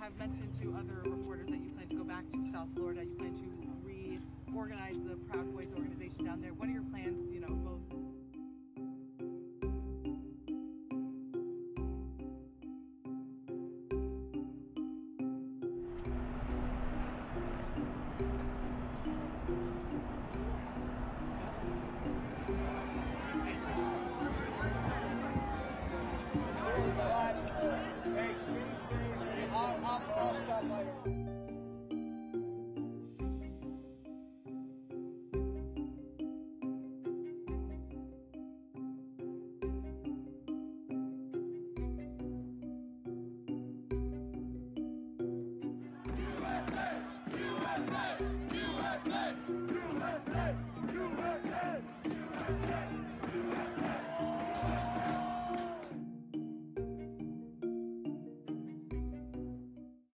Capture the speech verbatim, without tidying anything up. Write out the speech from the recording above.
have mentioned to other reporters that you plan to go back to South Florida. You plan to reorganize the Proud Boys organization down there. What are your plans, you know, both? Hey, excuse me. I'll, I'll, I'll stop by your...